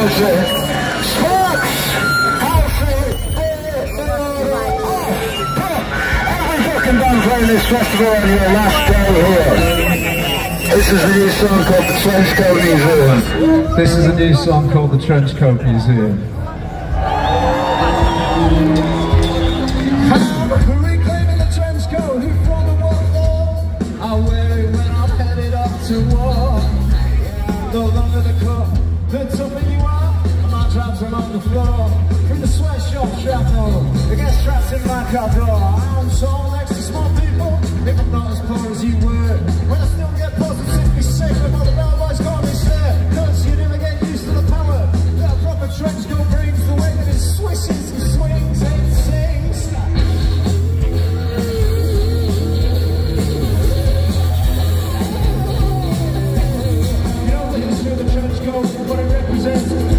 music. Sports! Healthy! Every fucking band playing this festival on your last day here. This is a new song called the Trenchcoat Museum. This is a new song called the Trenchcoat Museum. Reclaiming the trench coat, who from the war? I wear it when I'm headed up to war. No longer the cut, the tougher you are. My traps are on the floor. Through the sweatshop shrapnel, it gets trapped in my car door. I'm so next to small people, if I'm not as poor as you were. When I still get positively sick, about the bell boys call me sir. Cause you never get used to the power that a proper trench coat brings. The way that it swishes and swings and sings. What it represents.